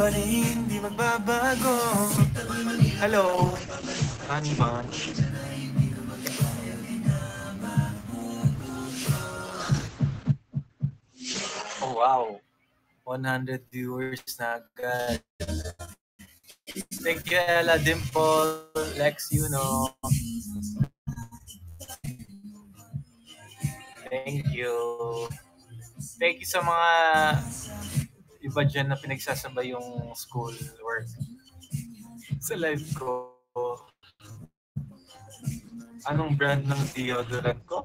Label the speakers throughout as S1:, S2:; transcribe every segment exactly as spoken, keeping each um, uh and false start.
S1: pa rin di magbabago. Hello, Honey Bunch. Oh wow, one hundred viewers na agad. Thank you, Ella, Dimple, Lex, you know. Thank you. Thank you sa mga iba dyan na pinagsasabay yung school work sa live ko. Anong brand ng deodorant ko?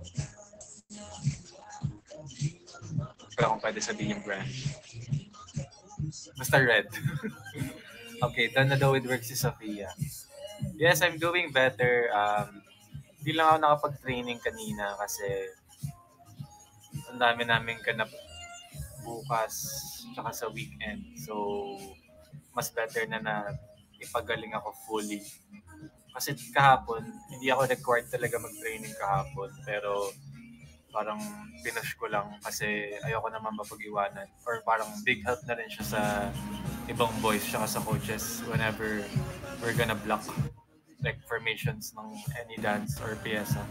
S1: Pero kung pwede sabihin yung brand. Basta red. Okay, done na daw with work si Sophia. Yes, I'm doing better. Um, hindi lang ako nakapag-training kanina kasi ang dami namin ganap bukas tsaka sa weekend. So, mas better na na ipagaling ako fully. Kasi kahapon, hindi ako required talaga mag-training kahapon. Pero parang pinush ko lang kasi ayoko naman mapag-iwanan. Or parang big help na rin siya sa ibang boys tsaka sa coaches whenever we're gonna block like formations ng any dance or piyesa.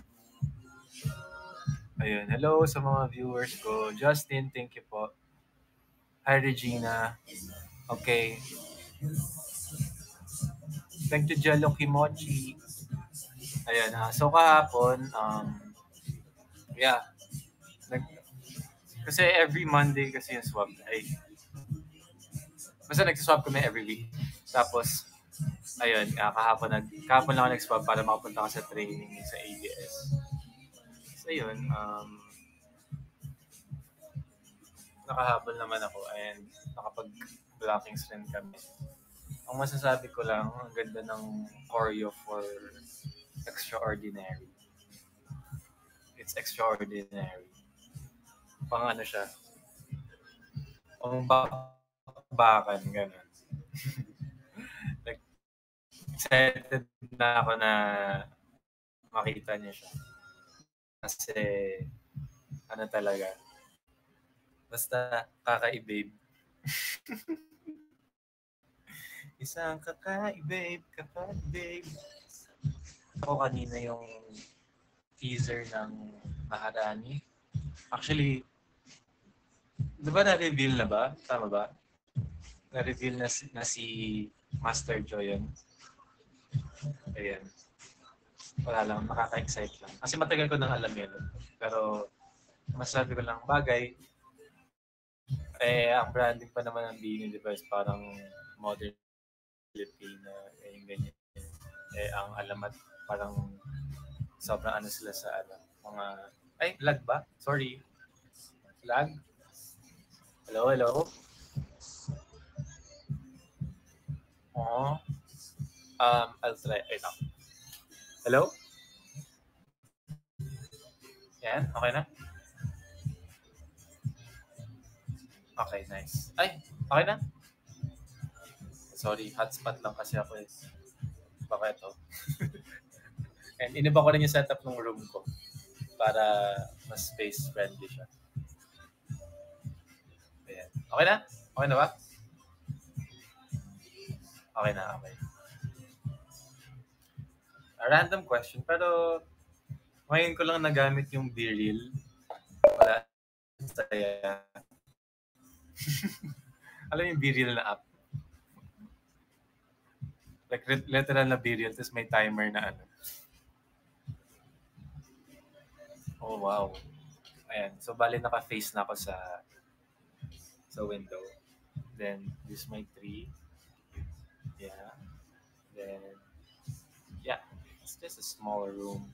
S1: Ayun, hello sa mga viewers ko. Justin, thank you po. Hi, Regina. Okay. Thank you, Jello Kimochi. Ayan, uh, so kahapon, um, yeah, nag, kasi every Monday kasi yung swab, ay, basta nagsiswab kami every week. Tapos, ayun, uh, kahapon, nag, kahapon lang ako nag-swab para makapunta ka sa training sa A B S. So, yun, um, nakahabol naman ako and nakapag-blockings rin kami. Ang masasabi ko lang, ang ganda ng choreo for Extraordinary. It's extraordinary. Pang ano siya, pang bakbakan, gano'n. Like, excited na ako na makita niya siya. Kasi, ano talaga, basta kakaibib. Isang kakaibib, kakaibib. Ako kanina yung teaser ng Maharani. Actually, di ba na-reveal na ba? Tama ba? Na-reveal na si, na si Master Joy yun. Ayan. Wala lang, nakaka-excite lang. Kasi matagal ko nang alam yun. Pero, masasabi ko lang, bagay, eh, ang branding pa naman ng Bini, di ba, is parang modern Filipina, eh, yung ganyan. Eh, ang alamat, parang sobrang ano sila sa ano, mga, ay, lag ba? Sorry. Lag? Hello, hello? Oo. Um, I'll try. Ay, no. Hello? Yan, okay na? Okay, nice. Ay, okay na? Sorry, hotspot lang kasi ako eh. Baka ito. And iniba ko rin yung setup ng room ko para mas space friendly siya. Ayan. Okay na? Okay na ba? Okay na, okay. A random question, pero ngayon ko lang nagamit yung B-Reel. Wala. Saya. Alam yung B-Reel na app? Like literal na B-Reel, tapos may timer na ano. Oh, wow. Ayan. So, bali naka-face na ako sa sa window. Then, this is my tree. Yeah. Then, yeah. It's just a small room.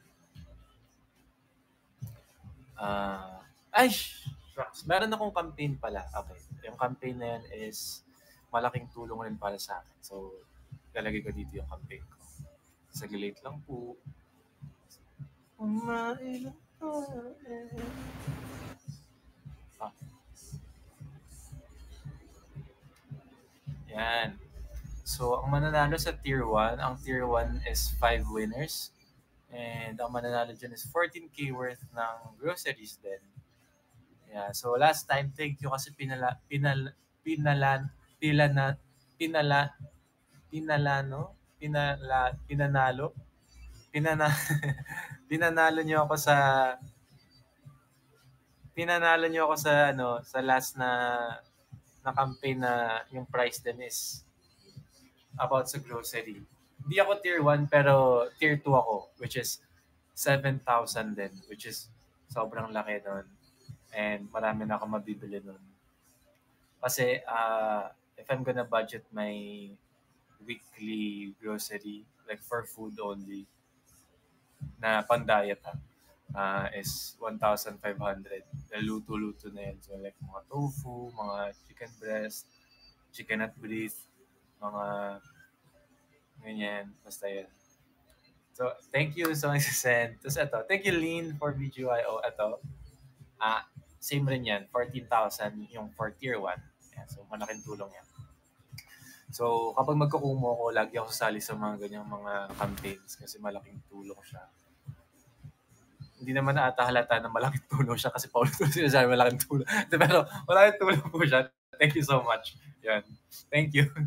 S1: Uh, ay! Shucks. Meron akong campaign pala. Okay. Yung campaign na yan is malaking tulong rin para sa akin. So, lalagay ko dito yung campaign ko. Saglit lang po. Kumain ah. Yan. So, ang mananalo sa Tier one, ang Tier one is five winners. And ang mananalo dyan is fourteen K worth ng groceries din. Yeah, so last time, thank you kasi pinala, pinal, pinalan, pila na, pinala, pinalano, pinala, pinanalo, pinana, pinanalo niyo ako sa, pinanalo niyo ako sa, ano, sa last na, na campaign na yung price din is about sa grocery. Hindi ako tier one, pero tier two ako, which is seven thousand din, which is sobrang laki nun. And marami na ako mabibili nun. Kasi uh, if I'm gonna budget my weekly grocery, like for food only, na pan-diet ha, uh, is one thousand five hundred. Luto-luto na yan. So like mga tofu, mga chicken breast, chicken at breast, mga ganyan. Basta yan. So, thank you so much, Sen. Tapos ito, thank you, Lean, for B G Y O. Ito, ah, same rin yan, fourteen thousand yung for tier one. Yan, so, malaking tulong yan. So, kapag magkukumo ko, lagi ako sasali sa mga ganyang mga campaigns kasi malaking tulong siya. Hindi naman na ata halata na malaking tulong siya kasi Paulo Tulong sinasabi malaking tulong. Pero malaking tulong po siya. Thank you so much. Yan. Thank you.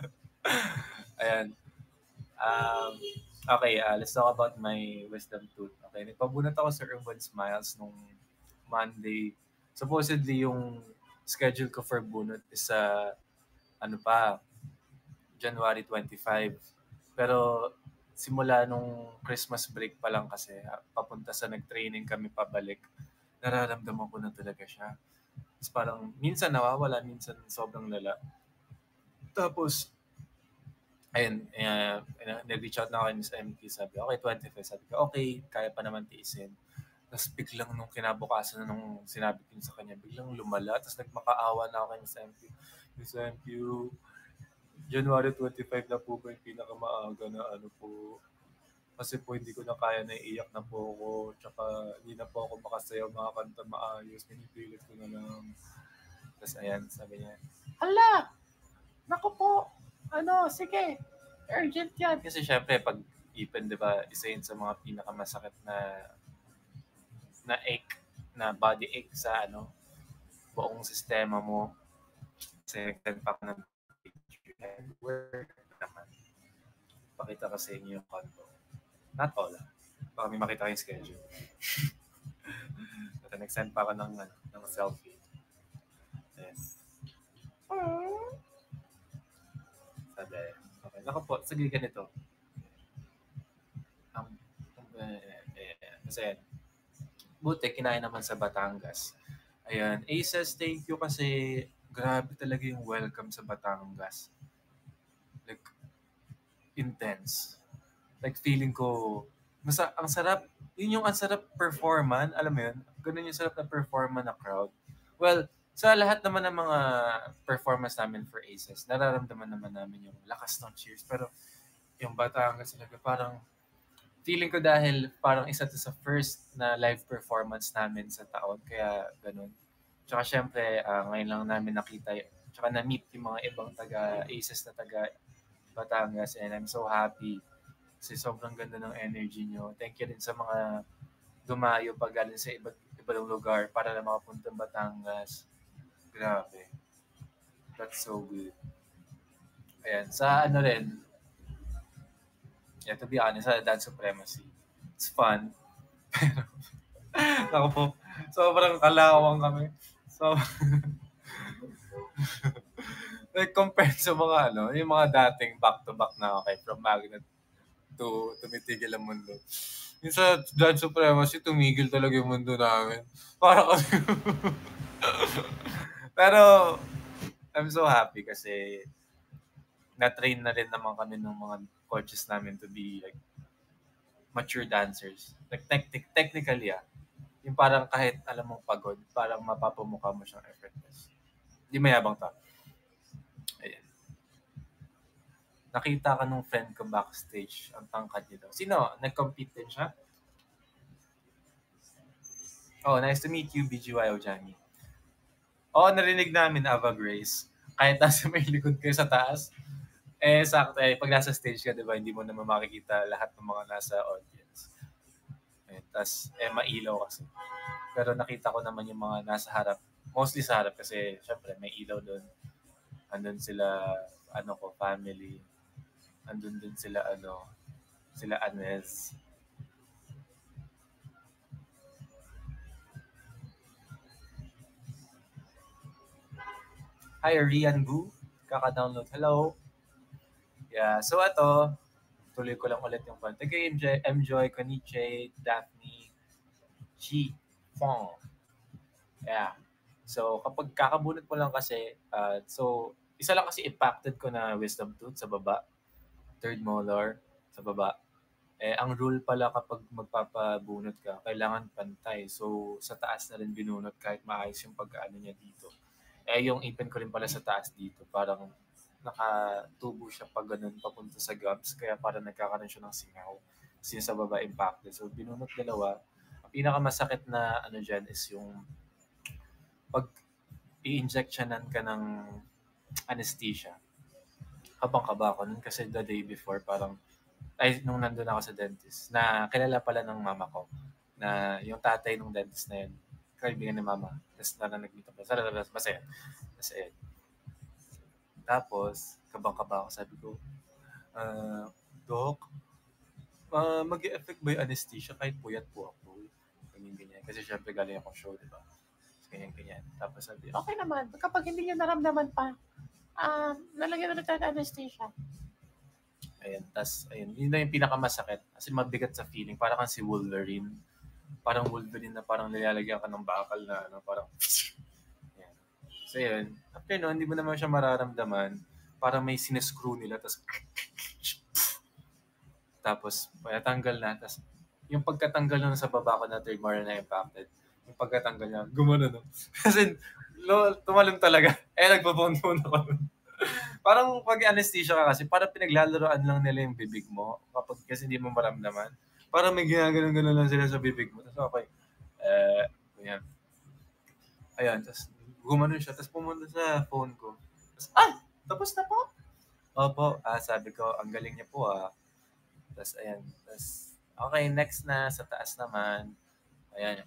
S1: Ayan. Um, okay, uh, let's talk about my wisdom tooth. Okay, nagpabunot ako sa Urban Smiles nung Monday. Supposedly, yung schedule ko for bunot is sa, uh, ano pa, January twenty-fifth. Pero simula nung Christmas break pa lang kasi, papunta sa nag-training kami pabalik, nararamdaman ko na talaga siya. Tapos parang minsan nawawala, minsan sobrang lala. Tapos, ayun, uh, nag-reach out na ako sa M K, sabi, okay, twenty-fifth. Sabi ko, okay, kaya pa naman tiisin. Tapos biglang nung kinabukasan na nung sinabi ko sa kanya, biglang lumala. Tapos nagmakaawa na ako kay Miss M Q. Miss M Q, January twenty-fifth na po ba yung pinakamaaga na ano po. Kasi po hindi ko na kaya, naiiyak na po ako. Tsaka hindi na po ako makasayaw mga kanta maayos. Pinipilit ko na lang. Tapos ayan, sabi niya, hala! Naku po! Ano, sige, urgent yan. Kasi syempre, pag ipin, di ba, isa yun sa mga pinakamasakit na na ache, na body ache sa ano, buong sistema mo. Kasi nagtag pa ko ng picture. And where naman, pakita ko sa inyo yung condo. Not all, ah. Baka may makita yung schedule. At nag-send pa ako ng, ng selfie. Ayan. Sabi, okay, naku po, sige ganito. Um, eh, eh, kasi, buti, kinain naman sa Batangas. Ayan, Aces, thank you kasi grabe talaga yung welcome sa Batangas. Like, intense. Like, feeling ko, masa, ang sarap, yun yung ang sarap performan, alam mo yun? Ganun yung sarap na performan na crowd. Well, sa lahat naman ng mga performance namin for Aces, nararamdaman naman namin yung lakas ng cheers. Pero yung Batangas talaga, parang feeling ko dahil parang isa to sa first na live performance namin sa taon, kaya ganun. Tsaka syempre, uh, ngayon lang namin nakita, tsaka na-meet yung mga ibang taga-Aces na taga Batangas, and I'm so happy kasi sobrang ganda ng energy nyo. Thank you din sa mga dumayo pa galing sa iba't ibang lugar para na makapunta ng Batangas. Grabe. That's so good. Ayan, sa ano rin, yeah, to be honest, sa Dance Supremacy, it's fun. Pero, ako po, sobrang kalawang kami. So, like, compared sa mga ano, yung mga dating back-to-back na okay, from Magnet to Tumitigil ang Mundo. Yung sa Dance Supremacy, tumigil talaga yung mundo namin. Para kasi... Pero, I'm so happy kasi na-train na rin naman kami ng mga coaches namin to be like mature dancers. Like technic technically ah. Yung parang kahit alam mong pagod, parang mapapamukha mo siyang effortless. Hindi mayabang ta. Ayan. Nakita ka nung friend ko backstage, ang tangkad niya daw. Sino? Nag-compete din siya? Oh, nice to meet you, B G Y O Johnny. Oo, narinig namin, Ava Grace. Kahit nasa may likod kayo sa taas, eh, sakto, eh, pag nasa stage ka, di ba, hindi mo naman makikita lahat ng mga nasa audience. Eh, tas, eh, mailaw kasi. Pero nakita ko naman yung mga nasa harap. Mostly sa harap kasi, syempre, may ilaw doon. Andun sila, ano ko, family. Andun din sila, ano, sila Anes. Hi, Rian Gu. Kaka-download. Hello. Yeah, so ito, tuloy ko lang ulit yung kwento. Kay M J, M Joy, Koniche, Daphne, Chi, Fong. Yeah. So, kapag kakabunot mo lang kasi, uh, so, isa lang kasi impacted ko na wisdom tooth sa baba, third molar sa baba. Eh, ang rule pala kapag magpapabunot ka, kailangan pantay. So, sa taas na rin binunot kahit maayos yung pagkaano niya dito. Eh, yung ipin ko rin pala sa taas dito, parang nakatubo siya pag ganun papunta sa gums, kaya parang nagkakaroon siya ng singaw. Kasi yung sa baba impacted. So, binunot dalawa. Ang pinakamasakit na ano dyan is yung pag i-injectionan ka ng anesthesia. Kabang-kaba ako nun kasi the day before parang ay nung nandun ako sa dentist na kilala pala ng mama ko na yung tatay ng dentist na yun kaibigan ni mama. Tapos na nag-meet up. Masaya. Masaya. Masaya. Tapos, kabang-kaba ako. Sabi ko, ah, Doc, ah, mag-e-effect ba yung anesthesia kahit puyat po ako? Ganyan-ganyan. Kasi syempre galing akong show, di ba? Ganyan-ganyan. Tapos sabi, okay naman. Kapag hindi niyo naramdaman pa, ah, lalagyan ulit tayo ng anesthesia. Ayan, tas, ayun, yun na yung pinakamasakit. Kasi mabigat sa feeling. Parang kang si Wolverine. Parang Wolverine na parang nilalagyan ka ng bakal na, ano, parang, ayan. So, yun. After no, hindi mo naman siya mararamdaman. Parang may sinescrew nila, tas, tapos, tanggal na, tas, yung pagkatanggal nun sa baba ko na third molar na impacted, yung pagkatanggal niya, gumano no. Kasi, lo, tumalon talaga. Eh, nagbabon-bon ako nun. Parang pag anesthesia ka kasi, parang pinaglalaroan lang nila yung bibig mo kapag kasi hindi mo maramdaman. Parang may ginaganon-ganon lang sila sa bibig mo. Tapos okay, eh, ganyan. Ayan, tapos gumanon siya. Tapos pumunta sa phone ko. Tapos, ah, tapos na po? Opo, ah, sabi ko, ang galing niya po ah. Tapos ayan, tapos okay, next na, sa taas naman. Ayan.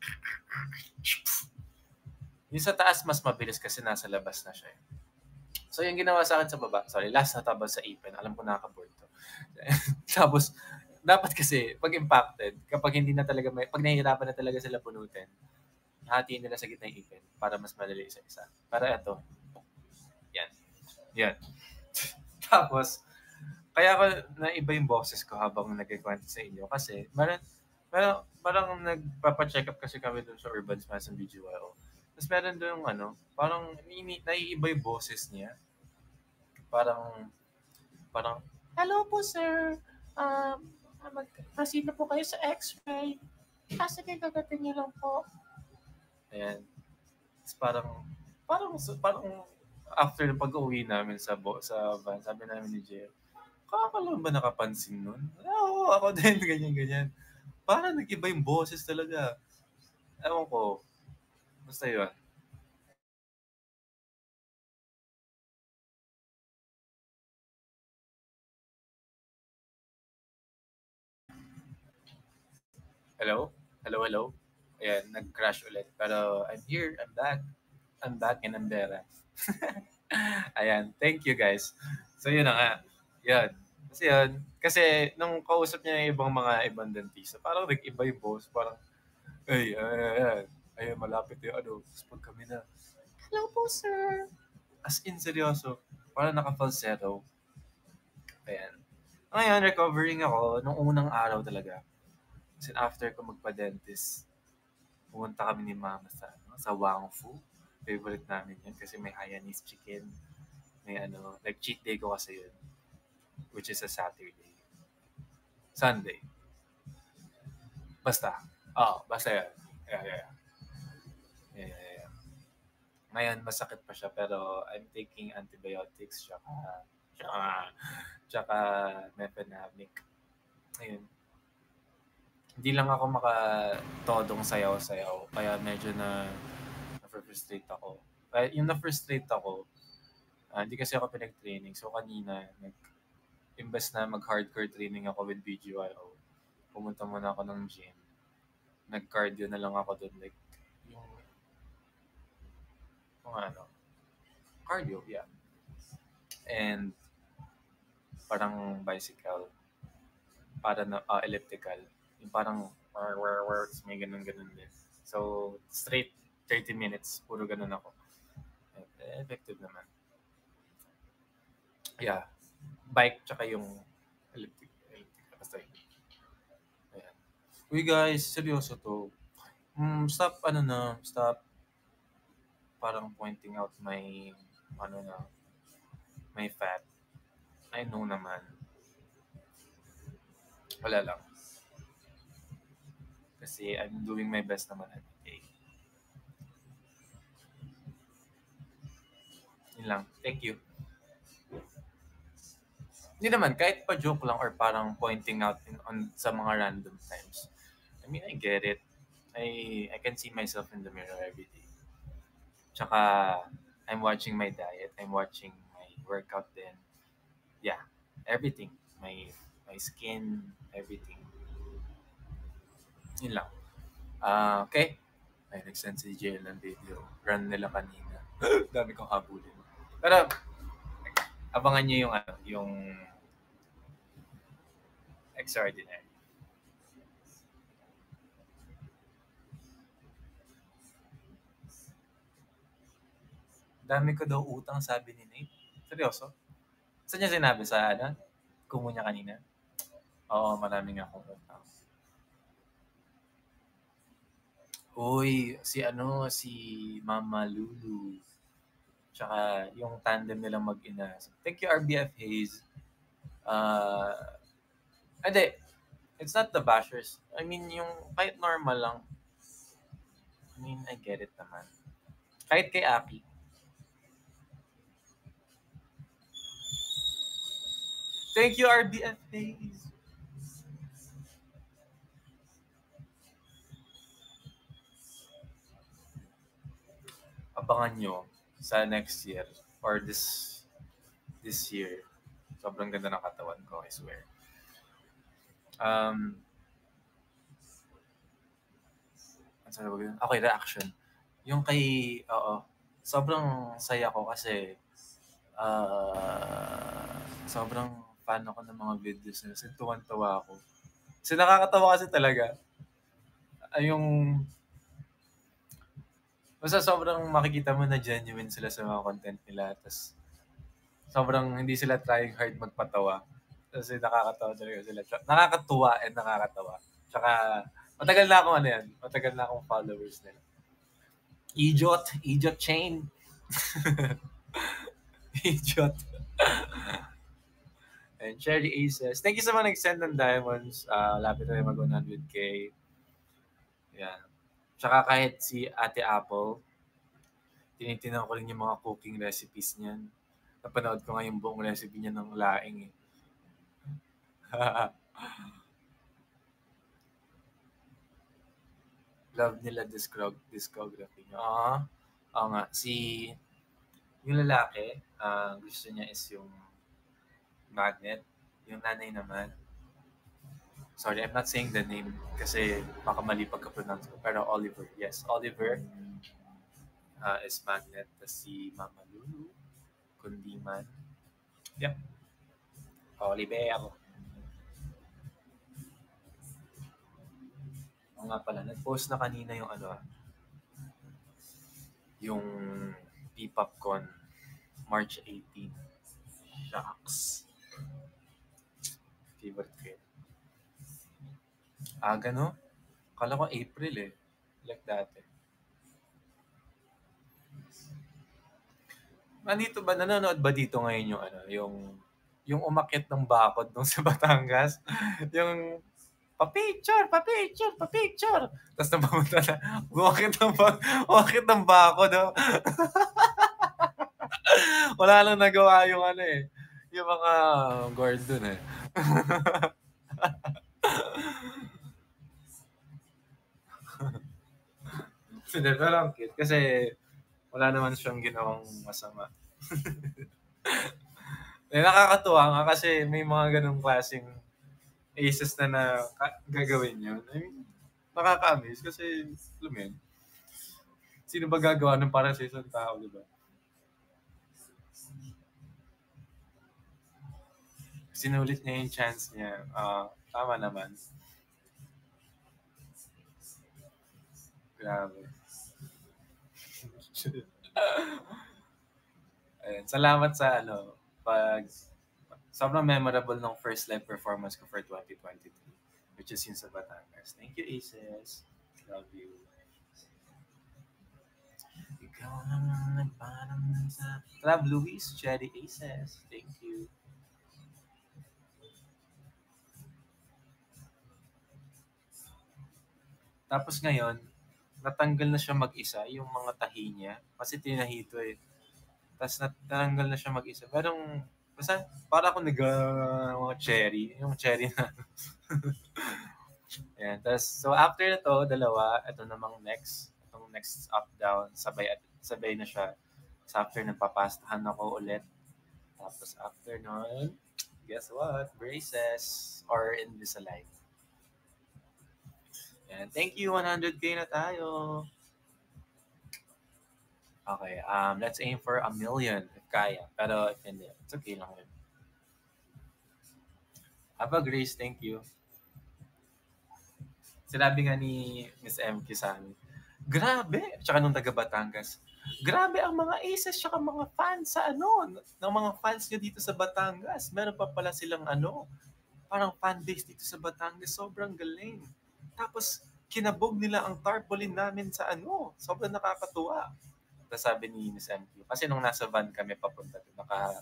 S1: Yung sa taas mas mabilis kasi nasa labas na siya. Eh. So yung ginawa sa akin sa baba, sorry, last na tabal sa ipin. Alam ko nakaka-board to. Tapos, dapat kasi, pag impacted, kapag hindi na talaga may, pag nahihirapan na talaga sila punutin, hatiin nila sa gitna yung ipin para mas madali isa-isa. Para ito, yan. Yan. Tapos, kaya ako naiba yung boses ko habang nagkikwento sa inyo kasi parang, parang, parang nagpapacheck up kasi kami dun sa Urban Smash ng B G Y O. Tapos meron doon yung ano, parang nini, naiiba yung boses niya. Parang, parang, hello po sir, um, mag-proceed na po kayo sa x-ray. Ah, sige, gagatin niyo lang po. Ayan. Tapos parang, parang, parang, after ng pag-uwi namin sa bo, sa van, sabi namin ni Jay, kakalaman ba nakapansin nun? Oo, ako din, ganyan-ganyan. Parang nag-iba yung boses talaga. Ewan ko. Basta yun. Hello? Hello, hello? Ayan, nag-crash ulit. Pero I'm here, I'm back. I'm back and I'm better. Ayan, thank you guys. So yun na nga. Yun. Kasi yun, kasi nung kausap niya yung ibang mga ibang dentista, parang nag-iba yung boss. Parang, ay, ay, ay, ay, ay malapit yung ano. Tapos pag kami na, hello po, sir. As in, seryoso. Parang naka-falsetto. Ayan. Ngayon, recovering ako nung unang araw talaga. Kasi after ko magpa-dentist, pumunta kami ni mama sa, ano, sa Wang Fu. Favorite namin yun kasi may Hainanese chicken. May ano, like cheat day ko kasi yun. Which is a Saturday. Sunday. Basta. Oo, oh, basta yan. Yeah, yeah, yeah. Yeah, yeah, yeah. Ngayon, masakit pa siya pero I'm taking antibiotics tsaka, tsaka, tsaka mefenamic. Ayun. Hindi lang ako makatodong sayaw-sayaw kaya medyo na na-frustrate ako. Kaya yung na-frustrate ako, ah, hindi kasi ako pinag-training. So kanina, nag, imbes na mag-hardcore training ako with B G Y O, pumunta muna ako ng gym. Nag-cardio na lang ako doon. Like, yung, yung ano, cardio, yeah. and parang bicycle, para na ah, elliptical. Yung parang war, war, war, tas may ganun-ganun din. So, straight thirty minutes, puro ganun ako. Eh, effective naman. Yeah. Bike, tsaka yung elliptic, elliptical. Basta yun. Ayan. Uy guys, seryoso to. Hmm, stop, ano na, stop parang pointing out my, ano na, my fat. I know naman. Wala lang. Kasi I'm doing my best naman every day. Yun lang. Thank you. Hindi naman, kahit pa joke lang or parang pointing out in, on sa mga random times. I mean, I get it. I I can see myself in the mirror every day. Tsaka, I'm watching my diet. I'm watching my workout then. Yeah, everything. My my skin, everything. Yun lang. Ah, okay. Ay, nag-send si J L ng video. Run nila kanina. Dami kong habulin. Pero, abangan nyo yung, ano, yung extraordinary. Dami ko daw utang, sabi ni Nate. Seryoso? Saan niya sinabi? Sa, ano? Kumu niya kanina? Oo, maraming akong utang. Uy, si ano, si Mama Lulu. Tsaka yung tandem nilang mag-ina. Thank you, R B F Hayes. Uh, hindi, it's not the bashers. I mean, yung kahit normal lang. I mean, I get it naman. Kahit kay Aki. Thank you, R B F Hayes. Abangan nyo sa next year or this this year. Sobrang ganda ng katawan ko, I swear. Um, ano sabi ko yun? Okay, reaction. Yung kay, oo, sobrang saya ko kasi ah sobrang fan ako ng mga videos nila. Kasi tuwan-tuwa ako. Kasi nakakatawa kasi talaga. Ay, yung basta sobrang makikita mo na genuine sila sa mga content nila. Tapos sobrang hindi sila trying hard magpatawa. Kasi nakakatawa talaga sila. Nakakatuwa and nakakatawa. Tsaka matagal na akong ano yan. Matagal na akong followers nila. Idiot. Idiot chain. Idiot. And Cherry Aces. Thank you sa mga nag-send ng diamonds. Uh, lapit na mag one hundred K. Yan. Tsaka kahit si Ate Apple, tinitingnan ko rin yung mga cooking recipes niyan. Napanood ko nga yung buong recipe niya ng laing eh. Love nila discog discography niya. Ah, oo nga. Si, yung lalaki, uh, gusto niya is yung Magnet. Yung nanay naman, sorry, I'm not saying the name kasi baka mali pagka-pronounce ko. Pero Oliver, yes. Oliver uh, is Magnet. Tapos si Mama Lulu, Kundiman. Yep. Oliver. Oo nga pala, nag-post na kanina yung ano, yung P-Popcon, March eighteenth. Shucks. Favorite ko yun. Aga, no? Kala ko April eh. Like dati. Nandito ba, nanonood ba dito ngayon yung ano, yung yung umakyat ng bakod nung sa Batangas? Yung pa-picture, pa-picture, pa-picture. Tapos na pumunta na, umakit ng, ba- umakit ng bakod. No? Wala lang nagawa yung ano eh. Yung mga guard dun eh. Hindi, pero ang cute. Kasi wala naman siyang ginawang masama. eh, nakakatuwa nga kasi may mga ganong klaseng aces na na ka- gagawin yun. I mean, nakaka-amaze kasi, alam mo yun, sino ba gagawa ng para sa isang tao, di ba? Sinulit niya yung chance niya. Ah, tama naman. Grabe. Ayun, salamat sa ano, pag sobrang memorable ng first live performance ko for twenty twenty-three, which is yung sa Batangas. Thank you, Aces. Love you. Ikaw naman nagparang sa... Club Luis, Cherry Aces. Thank you. Tapos ngayon, natanggal na siya mag-isa, yung mga tahi niya. Kasi tinahito eh. Tapos natanggal na siya mag-isa. Pero, basta, para ako nag uh, mga cherry. Yung cherry na. Ayan. Tapos, so after na to, dalawa, ito namang next. Itong next up-down, sabay, sabay na siya. So after nang papastahan ako ulit. Tapos after nun, guess what? Braces or Invisalign. Ayan. Thank you, one hundred K na tayo. Okay, um, let's aim for a million if kaya. Pero if hindi, it's okay lang yun. Have a Grace, thank you. Sinabi nga ni Miss M Q sa amin, grabe, tsaka nung taga Batangas, grabe ang mga aces tsaka mga fans sa ano, ng mga fans nyo dito sa Batangas. Meron pa pala silang ano, parang fan base dito sa Batangas, sobrang galing. Tapos, kinabog nila ang tarpaulin namin sa ano, sobrang nakakatuwa. Tapos sabi ni Miss M Q, kasi nung nasa van kami papunta doon, naka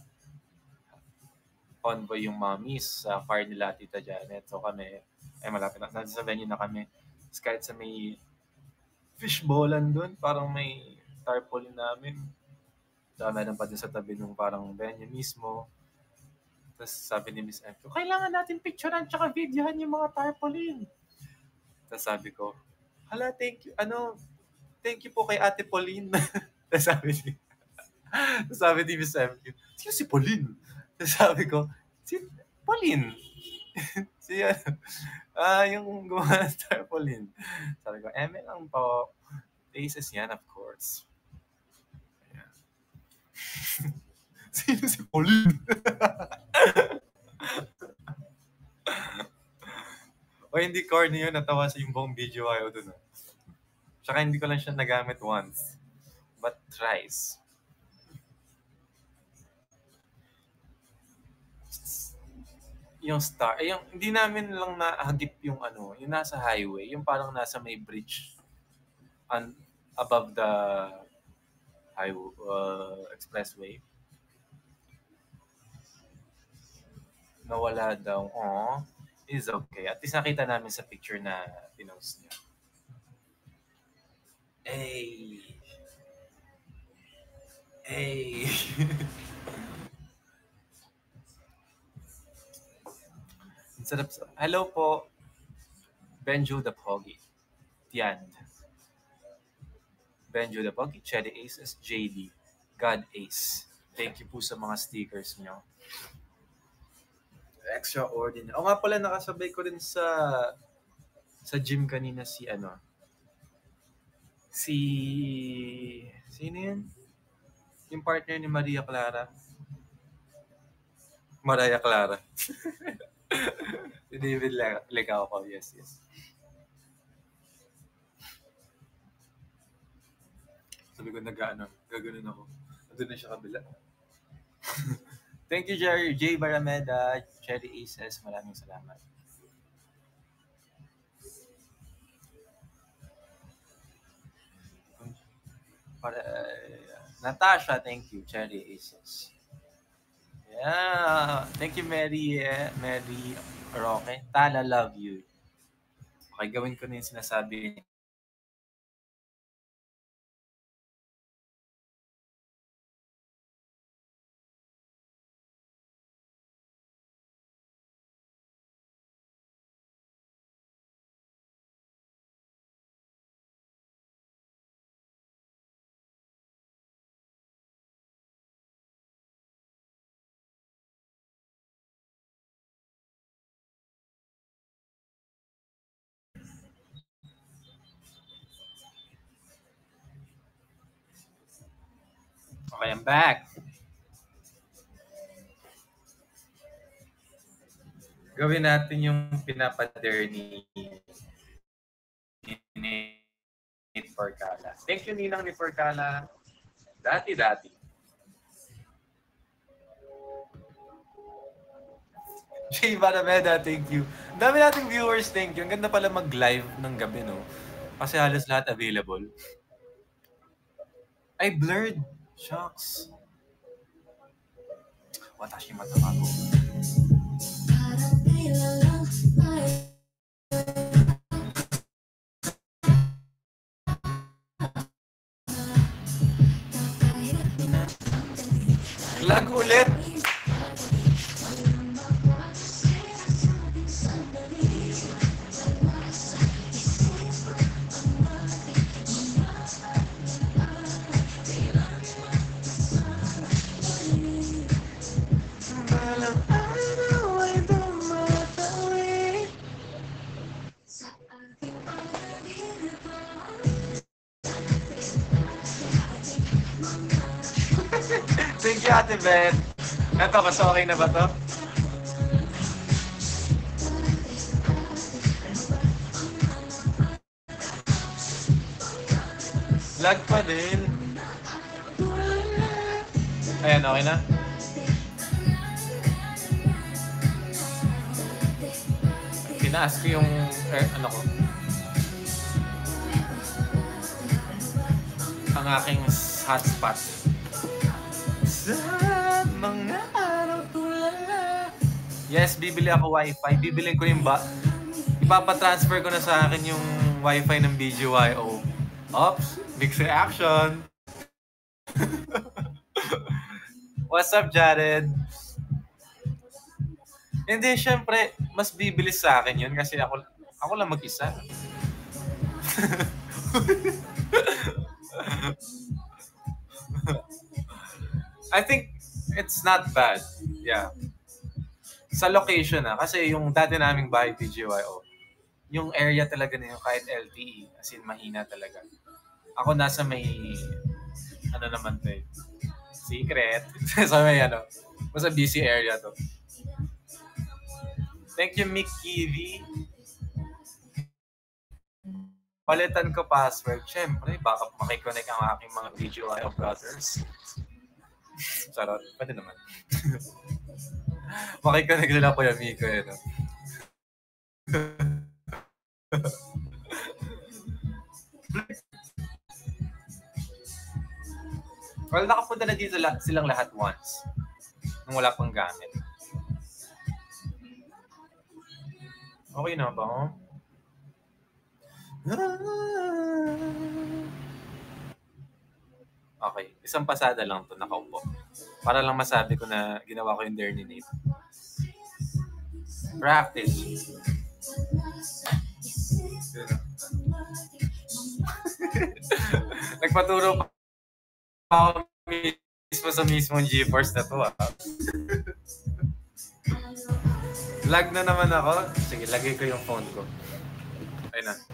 S1: convoy yung mommies sa car nila Tita Janet. So kami, ay malapit na, nasa venue na kami. Tapos kahit sa may fishballan doon, parang may tarpaulin namin. So meron pa din sa tabi nung parang venue mismo. Tapos sabi ni Miss M Q, kailangan natin picturean tsaka videohan yung mga tarpaulin. Tapos sabi ko, hala, thank you, ano, thank you po kay Ate Pauline. Tapos sabi ni, tapos sabi ni Miss M Q, sino si Pauline? Tapos sabi ko, si Pauline. si ano, ah, yung gumawa ng tarpaulin. Sabi ko, M L lang po. Faces yan, of course. Ayan. Sino si Pauline? O hindi corny yun, natawa sa yung buong video ayaw dun. Tsaka hindi ko lang siya nagamit once. But thrice. Yung star, eh, yung hindi namin lang nahagip yung ano, yung nasa highway, yung parang nasa may bridge on above the highway uh, expressway. Nawala daw. Oh, is okay. At least nakita namin sa picture na pinost niya. Hey. Hey. Sarap. Hello po. Benjo the Pogi. Tian. Benjo the Pogi. Cherry Aces. J D. God Ace. Thank you po sa mga stickers niyo. Extraordinary. O nga pala, nakasabay ko rin sa sa gym kanina si ano. Si... Sino yun? Yung partner ni Maria Clara. Maria Clara. Si David Legao ko. Yes, yes. Sabi ko nag-ano, gaganon ako. Nandun na siya kabila. Thank you, Jerry. J. Barameda, Cherry Aces. Maraming salamat. Para, uh, Natasha, thank you. Cherry Aces. Yeah. Thank you, Mary. Eh, Mary Roque. Tala, love you. Okay, gawin ko na yung sinasabi. Okay, I'm back. Gawin natin yung pinapader ni ni Nate Porcala. Thank you, Ninang ni Porcala. Dati-dati. Jay Barameda, thank you. Ang dami nating viewers, thank you. Ang ganda pala mag-live ng gabi, no? Kasi halos lahat available. Ay, blurred. Shucks. Watashi matamago. Lag ulit. Thank you, Ate Beth. Eto, mas okay na ba to? Lag pa din. Ayan, okay na? Tinaas ko yung, er, ano ko, ang aking hotspot. Sa mga araw tulala. Yes, bibili ako wifi. Bibilin ko yung ba... Ipapatransfer ko na sa akin yung wifi ng B G Y O. Oops, mixed reaction. What's up, Jared? Hindi, syempre, mas bibilis sa akin yun kasi ako, ako lang mag-isa. I think it's not bad. Yeah. Sa location na, kasi yung dati naming bahay P G Y O, yung area talaga na yung kahit L T E, as in mahina talaga. Ako nasa may, ano naman to eh, secret. So may ano, mas a busy area to. Thank you, Mickey V. Palitan ko password. Siyempre, baka makiconnect ang aking mga B G Y O brothers. Charot, pwede naman. Makiconnect nila po yung Miko eh, no? Well, nakapunta na dito la- silang lahat once. Nung wala pang gamit. Okay na ba? Okay, isang pasada lang to nakaupo. Para lang masabi ko na ginawa ko yung dare ni Nate. Practice. Nagpaturo pa ako mismo sa mismong GeForce na to. Ah. Lag na naman ako. Sige, lagay ko yung phone ko. Ayun na.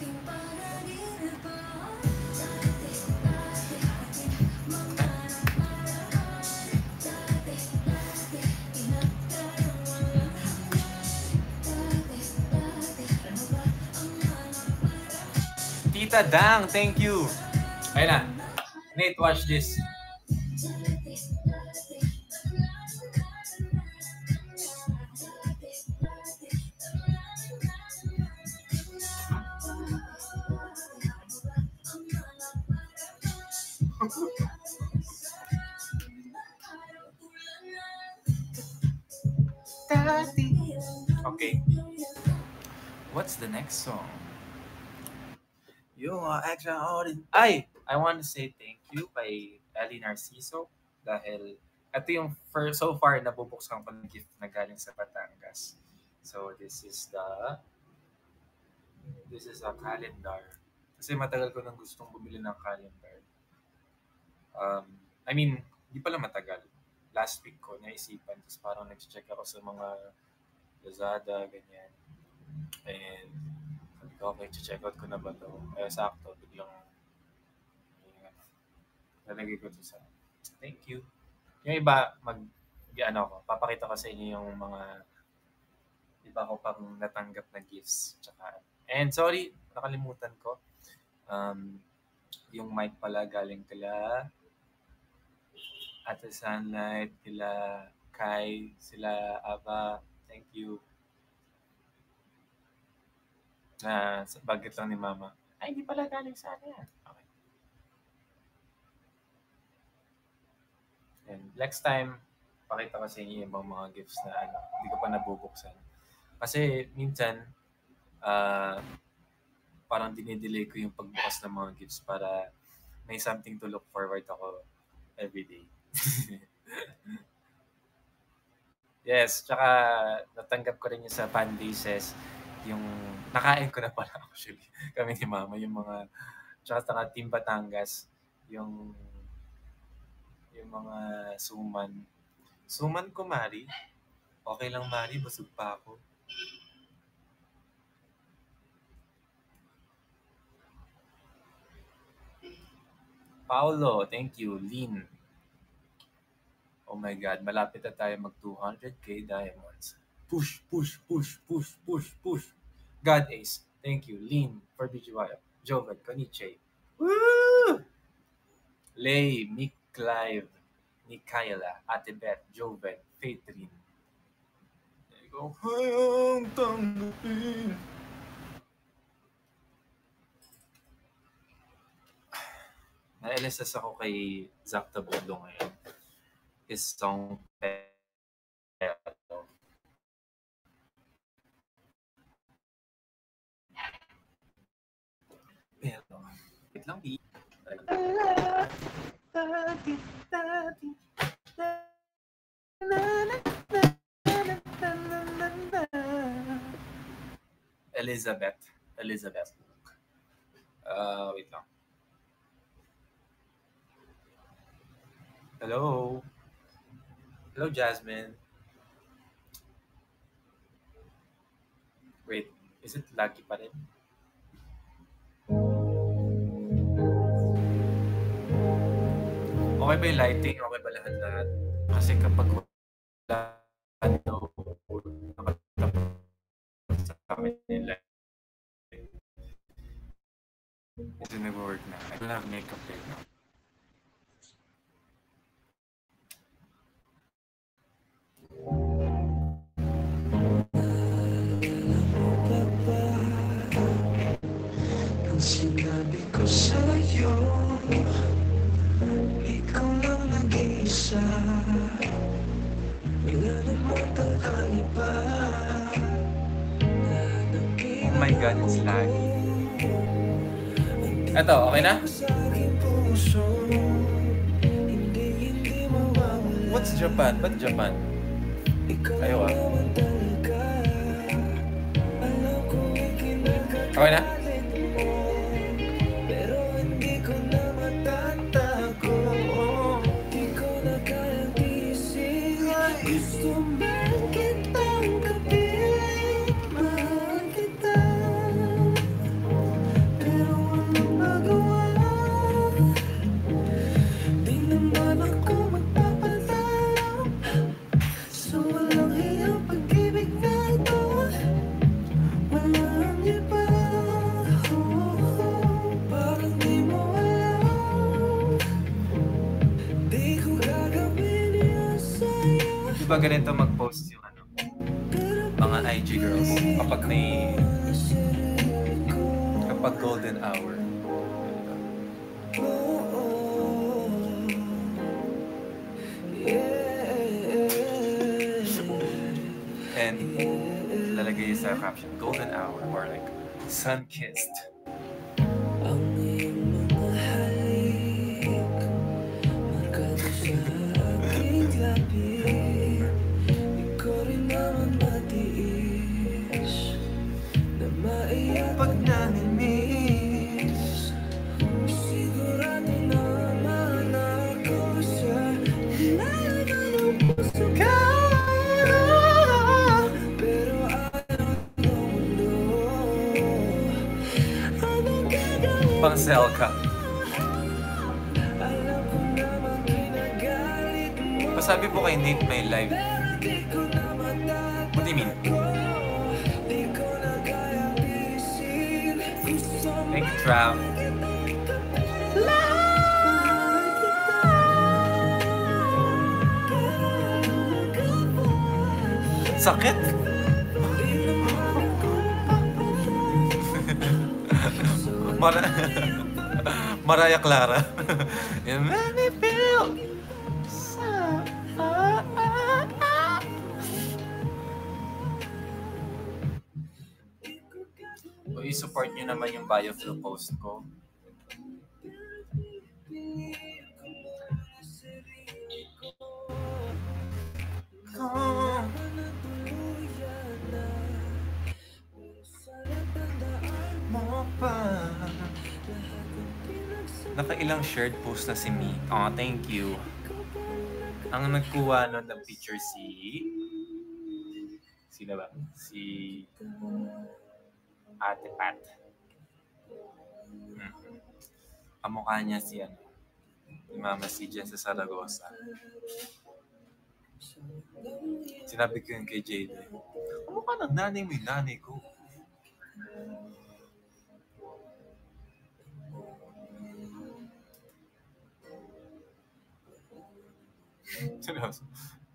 S1: Tita Dang, thank you. Ayun na. Nate, watch this. Okay. What's the next song? You are extraordinary. Ay! I want to say thank you kay Ellie Narciso dahil ito yung first, so far nabubuksan ko ng gift na galing sa Batangas. So this is the this is a calendar. Kasi matagal ko nang gustong bumili ng calendar. Um, I mean, di pala matagal. Last week ko naisipan. Tapos parang nag-check ako sa mga Lazada, ganyan. And sabi ko, okay, check out ko na ba ito? Eh, sakto, biglang nalagay ko ito sa thank you. Yung iba, mag, ano ko, papakita ko sa inyo yung mga iba ko pang natanggap na gifts. Tsaka, and sorry, nakalimutan ko. Um, yung mic pala galing kila Ate Sunlight, kila Kai, sila Aba. Thank you. Na uh, bagit lang ni Mama. Ay, hindi pala galing sa ano yan. Okay. And next time, pakita ko sa inyo yung mga gifts na ano, hindi ko pa nabubuksan. Kasi minsan, uh, parang dinidelay ko yung pagbukas ng mga gifts para may something to look forward ako every day. Yes, tsaka natanggap ko rin yung sa fan bases, yung nakain ko na pala actually kami ni Mama, yung mga tsaka sa Team Batangas, yung yung mga suman. Suman ko, Mari. Okay lang, Mari. Busog pa ako. Paolo, thank you. Lynn. Oh my God, malapit na tayo mag two hundred k diamonds. Push, push, push, push, push, push. God Ace, thank you. Lynn, for B G Y. Joven, Koniche. Woo! Lay, Mick Clive, Mikaela, Ate Beth, Joven, Faitrin. There you go. Hayang tanggapin. Na-L S S ako kay Zach Tabulo ngayon. His song Pero. Pero. Wait lang, B. Elizabeth. Elizabeth. Uh, wait lang. Hello. Hello, Jasmine. Wait, is it lagi pa rin? Okay ba yung lighting? Okay ba lahat-lahat? Kasi kapag wala ano, nakatapos sa amin yung lighting, ito nag-work na. I don't have makeup right now.
S2: Sinabi ko sa'yo, ikaw lang nag-iisa. Wala naman talagang iba.
S1: Oh my God, it's laggy. Eto, okay na? What's Japan? Ba't Japan? Ayaw ah. Okay na? Diba ganito mag-post yung ano, mga I G girls kapag may kapag golden hour. And lalagay sa caption, golden hour or like sun-kissed. Pag namimiss, sigurado naman ako sa lahat ng puso ka. Pero ayaw ng mundo, anong gagawin? Pang sell ka. Alam ko naman kinagalit mo. Pasabi po kay Nate may live. What do you mean? Trap. Sakit. Mara Mariah Clara. You make me feel so. O i-support nyo naman yung bioflow post ko. Nakailang shared post na si Mi. Oh, thank you. Ang nagkuha nun ng picture si... Sino ba? Si... Ate Pat. Hmm. Kamukha niya si ano, si Mama si Jen sa Saragossa. Sinabi ko yun kay Jade. Kamukha ng nanay mo yung nanay ko. Seryoso.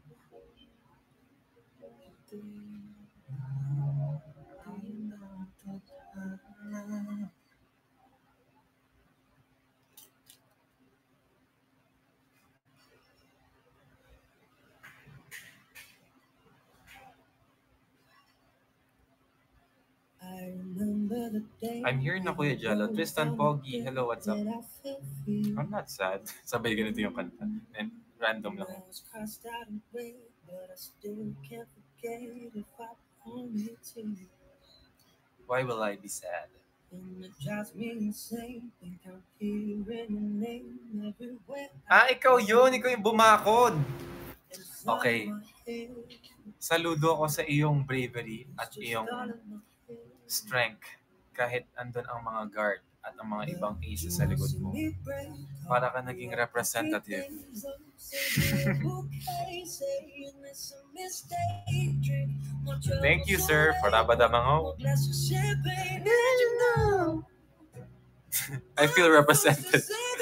S1: I'm here na Kuya Jalo. Tristan Pogi, hello, what's up? I'm not sad. Sabay ganito yung kanta. And random lang. Why will I be sad? Ah, ikaw yun. Ikaw yung bumakod. Okay. Saludo ako sa iyong bravery at iyong strength kahit andun ang mga guard at ang mga ibang aces sa likod mo. Para ka naging representative. Thank you, sir, for Rabadamango. I feel represented.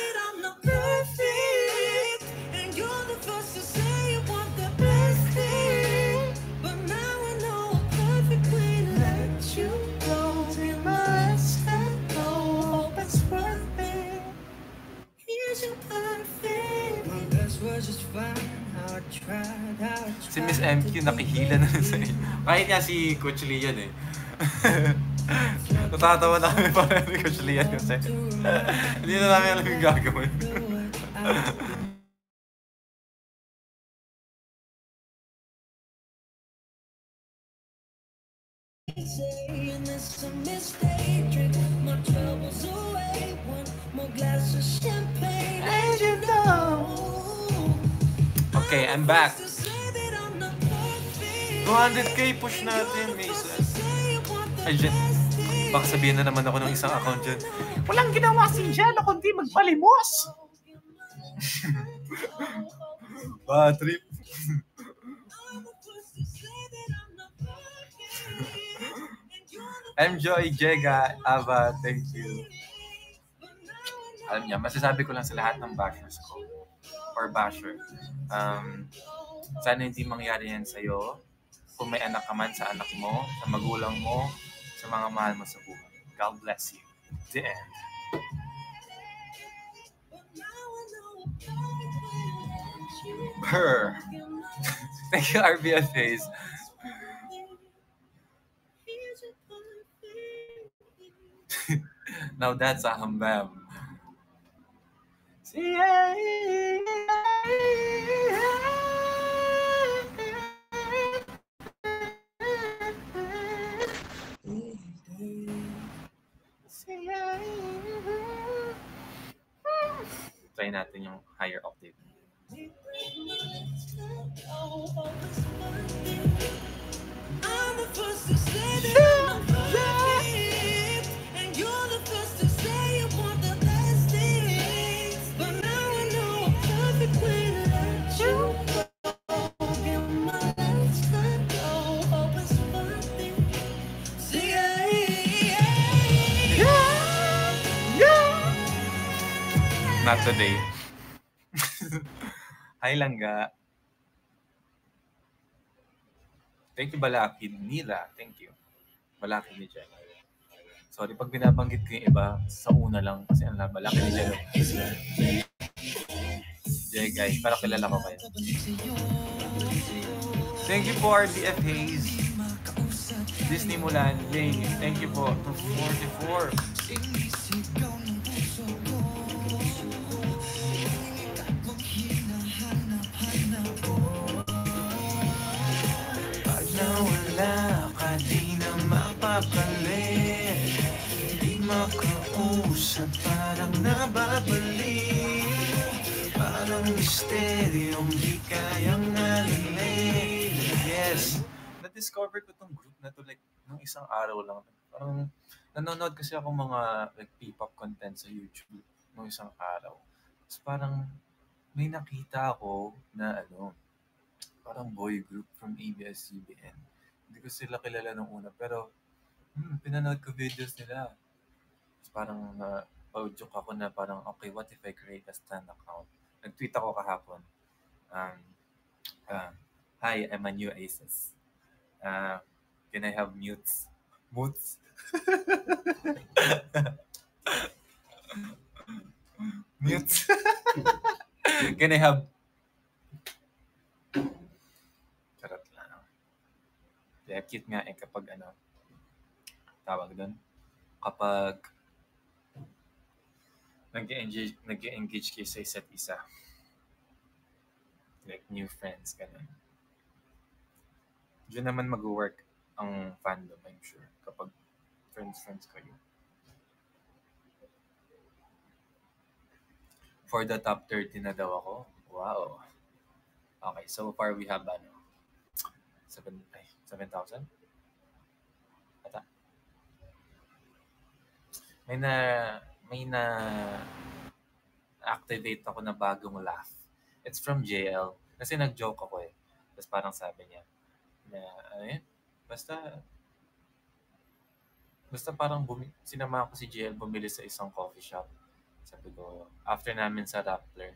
S1: Si Miss M Q nakihila na sa inyo. Kahit nga si Coach Lian eh. Natatawa na kami para ni Coach Lian kasi hindi na namin alam yung gagawin. Okay, I'm back. two hundred K push natin, Mason. Ay, Jen. Baka sabihin na naman ako ng isang account dyan. Walang ginawa si Jello kundi magpalimos. Bad trip. Enjoy, Jega, Ava, thank you. Alam niya, masasabi ko lang sa lahat ng bashers ko or basher. Um, sana hindi mangyari yan sa'yo. Kung may anak ka man, sa anak mo, sa magulang mo, sa mga mahal mo sa buhay. God bless you. The end. Brr. Thank you, R B F A's. Now that's a hambam. Try natin yung higher octave. I'm the first to say that I'm perfect, and you're the first to say you want the best things. But now I know a perfect way to let you go. Give my life let go, hope it's worth it. See, yeah, yeah, yeah. Not today. Hi, Langga. Thank you, Balakid. Nila, thank you. Balakid ni Jen. Sorry, pag binabanggit ko yung iba, sa una lang. Kasi ang Balakid ni Jen. Jay, guys, para kilala ko kayo. Thank you po, R D F Hayes. Disney Mulan, Jay, thank you po. forty-four. Pag nawala ka, di na mapapalit. Di makausap, parang nababalik. Parang misteryong di kayang nalilate. Yes. Na-discover ko tong group na to like nung isang araw lang. Parang nanonood kasi ako mga like P-pop content sa YouTube nung isang araw. Tapos parang may nakita ako na ano, parang boy group from A B S C B N. Hindi ko sila kilala nung una pero hmm, pinanood ko videos nila. Tapos parang na uh, joke ako na parang okay, what if I create a stan account? Nag-tweet ako kahapon. Um, uh, Hi, I'm a new Aces. Uh, can I have mutes? Mutes? Mutes? Can I have... Charot lang. Kaya cute nga eh kapag ano, tawag doon. Kapag nag-engage, nag-engage kayo sa isa't isa. Like new friends, ganun. Diyan naman mag-work ang fandom, I'm sure. Kapag friends-friends kayo. For the top thirty na daw ako. Wow. Okay, so far we have ano? seven thousand? Ata. May na may na activate ako na bagong laugh. It's from J L. Kasi nag-joke ako eh. Tapos parang sabi niya na ano yun? Basta basta parang bumi- sinama ko si J L bumili sa isang coffee shop. Sabi ko, after namin sa Rappler,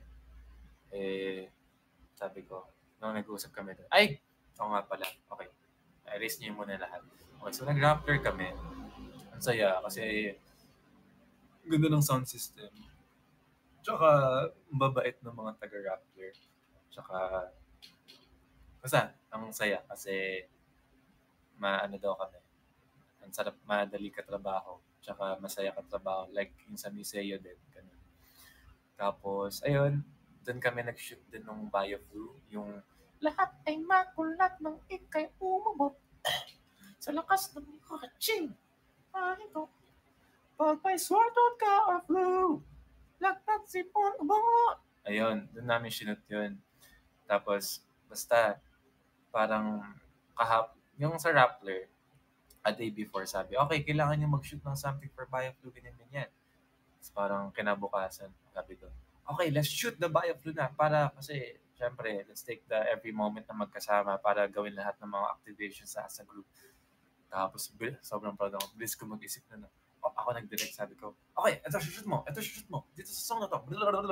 S1: eh, sabi ko, nung nag-uusap kami doon, ay! Oo nga pala, okay. I-erase niyo muna lahat. Okay, so nag-Rappler kami. Ang saya kasi ganda ng sound system. Tsaka, mababait ng mga taga-Rappler. Tsaka, basta, ang saya kasi maano daw kami. Ang sarap, madali ka trabaho. Tsaka masaya ka trabaho. Like yung sa Miseo din. Ganun. Tapos, ayun, doon kami nag-shoot din ng BioFlu. Yung lahat ay makulat ng ikay umabot sa lakas ng kakaching. Ah, ito. Pag may swartot ka or flu, lagpat sipon ubot. Ayun, doon namin sinut yun. Tapos, basta, parang kahap, yung sa Rappler, a day before sabi, okay, kailangan niyo mag-shoot ng something for BioFlu, ganyan, ganyan. Tapos parang kinabukasan, sabi ko, okay, let's shoot the BioFlu na para kasi, syempre, let's take the every moment na magkasama para gawin lahat ng mga activations sa sa group. Tapos, sobrang proud ako. Bilis ko mag-isip na na. Oh, ako nag-direct, sabi ko, okay, ito shoot mo, ito shoot mo, dito sa song na to.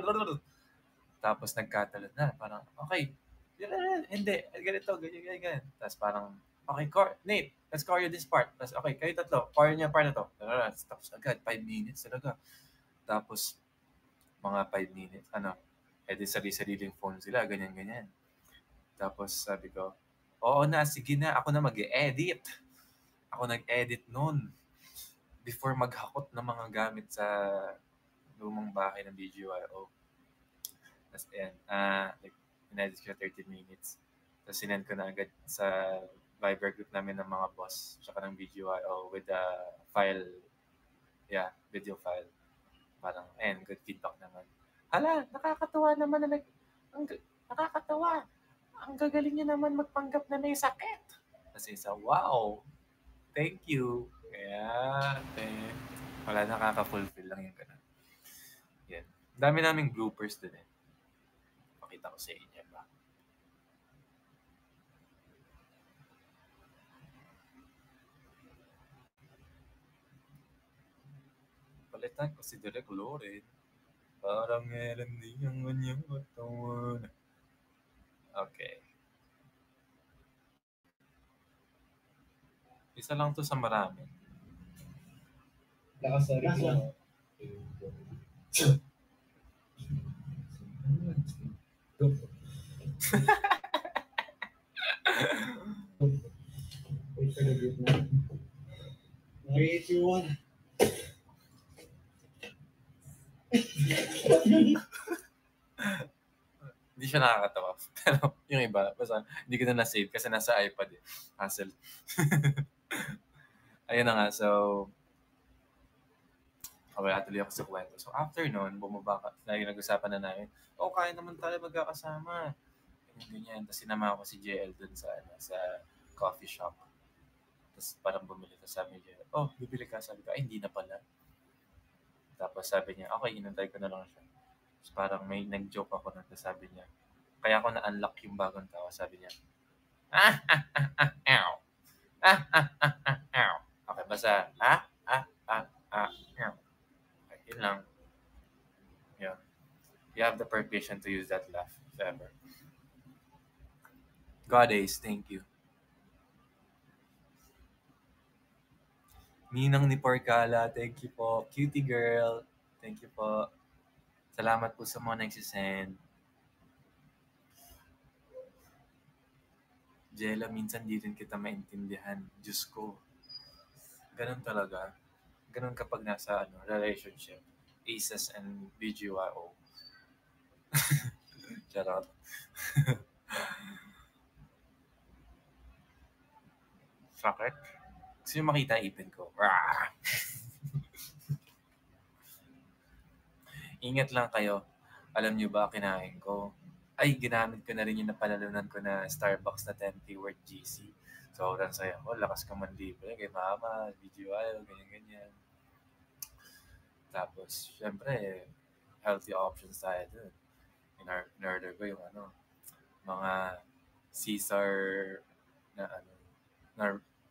S1: Tapos nagkatalad na, parang, okay, hindi, ganito, ganyan, ganyan, ganyan. Tapos parang, okay, core, Nate, let's choreo this part. Tapos, okay, kayo tatlo, choreo niya part na to. Tapos agad, five minutes talaga. Tapos, mga five minutes, ano, edi sarili-sariling phone sila, ganyan-ganyan. Tapos sabi ko, oo na, sige na, ako na mag-e-edit. Ako nag-edit noon. Before maghakot ng mga gamit sa lumang bahay ng B G Y O. Tapos, ayan, uh, like, in-edit ko thirty minutes. Tapos, sinend ko na agad sa Viber group namin ng mga boss, tsaka ng B G Y O with the file, yeah, video file. Parang, ayan, good feedback naman. Hala, nakakatawa naman na nag... Ang, nakakatawa. Ang gagaling niya naman magpanggap na may sakit. Kasi isa, wow, thank you. Kaya, eh, wala, nakaka-fulfill lang yung ganun. Yan. Dami naming bloopers din eh. Pakita ko sa inyo ba. Palitan ko si Direk Loren. Parang melody ang kanyang katawan. Okay. Isa lang to sa marami.
S3: Nakasari ko lang. Wait for the group na. three, two, one.
S1: Hindi siya nakakatawa. Pero yung iba, basta hindi ko na na-save kasi nasa iPad eh. Hassle. Ayun na nga, so okay, atuloy ako sa kwento. So after nun, bumaba ka, lagi nag-usapan na namin, oh, kaya naman tayo magkakasama. Ganyan, ganyan. Tapos sinama ko si J L dun sa, ano, sa coffee shop. Tapos parang bumili. Tapos sabi niya, oh, bibili ka. Sabi ko, ay, hindi na pala. Tapos sabi niya, okay, inantay ko na lang siya. Tapos parang may nag-joke ako na. Tapos sabi niya, kaya ako na-unlock yung bagong tawa. Sabi niya, ah, ah, ah, ah, ow. Ah, ah, ah, ah, ow. Okay, basta, ah, ah, ah, ah, ow. Okay, yun lang. Yun. You have the permission to use that laugh, if ever. God Ace, thank you. Ninang ni Porcala, thank you po. Cutie girl, thank you po. Salamat po sa mga nagsisend. Jella, minsan di rin kita maintindihan. Diyos ko. Ganun talaga. Ganun kapag nasa ano, relationship. Aces and B G Y O. Charot. Sakit. Gusto nyo makita ipin ko? Rah! Ingat lang kayo. Alam nyo ba kinain ko? Ay, ginamit ko na rin yung napanalunan ko na Starbucks na ten P worth G C. Sobrang saya ko. Lakas ka man libre kay mama, B G Y O, ganyan-ganyan. Tapos, syempre, healthy options tayo dun. In-order ko yung ano, mga Caesar na ano, na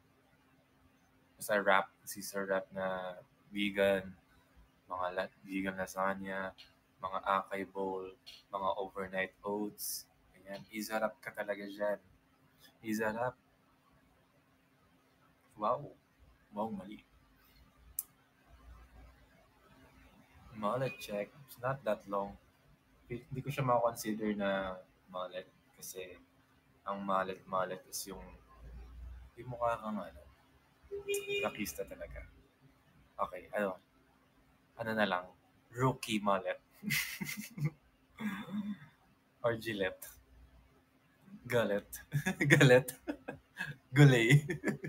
S1: sa wrap, Caesar wrap na vegan, mga la- vegan lasagna, mga acai bowl, mga overnight oats. Ganyan. Izarap ka talaga dyan. Izarap. Wow. Wow, mali. Mullet check. It's not that long. Hindi ko siya makakonsider na mullet kasi ang mullet-mullet is yung yung mukha kang ano, rakista talaga. Okay, ano? Ano na lang? Rookie mullet. Or Gillette. Galet. Galet. Gulay.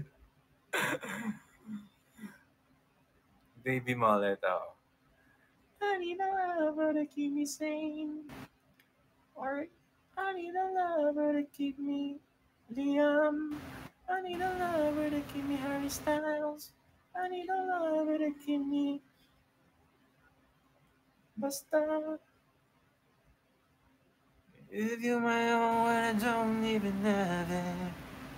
S1: Baby mullet, oh. I need a lover to keep me sane. Or I need a lover to keep me Liam. I need a lover to keep me Harry Styles. I need a lover to keep me Basta. If you're my own, I don't even love it.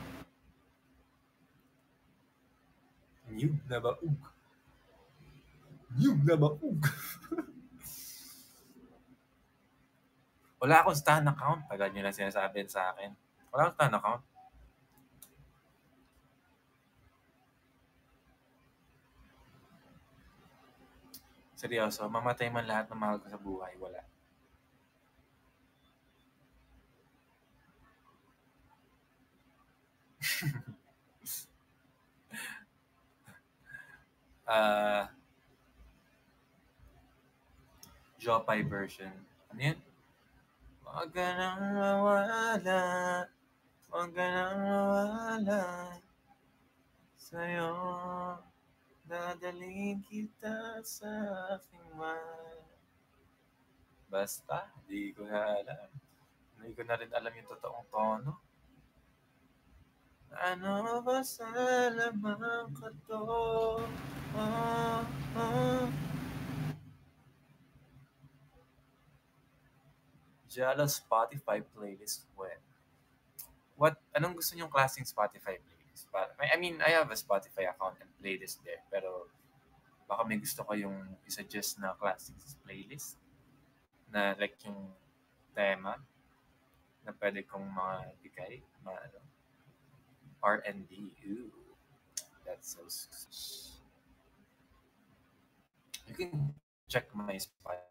S1: Nyug na baug. Nyug na baug. Wala akong stan account. Tagal nyo na sinasabi sa akin. Wala akong stan account. Seryoso, mamatay man lahat ng mahal ko sa buhay. Wala. uh, Jopay version. Ano yun? Huwag ka nang mawala. Huwag ka nang mawala. Sa'yo, dadalhin kita sa aking man. Basta, di ko na alam. Hindi ko na rin alam yung totoong tono. Ano ba sa lamang ka to? Oh, oh. Jala Spotify playlist when? What? Anong gusto niyong klaseng Spotify playlist? I mean, I have a Spotify account and playlist there. Pero baka may gusto ko yung i-suggest na klaseng playlist. na like yung tema na pwede kong mga bigay, mga ano, R and B. Ooh, that's so s- You can check my Spotify.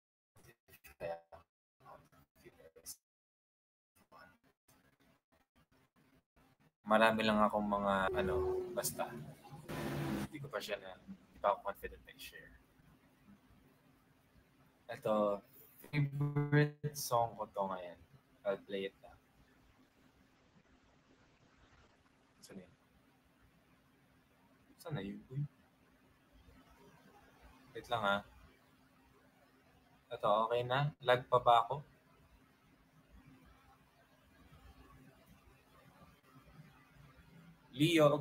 S1: Marami lang akong mga ano, basta hindi ko pa siya na, hindi pa ako confident na i-share. Ito, favorite song ko to ngayon. I'll play it na. Saan yun? Saan na yun? Uy. Wait lang ha. Ito, okay na? Lag pa ba ako? Leo,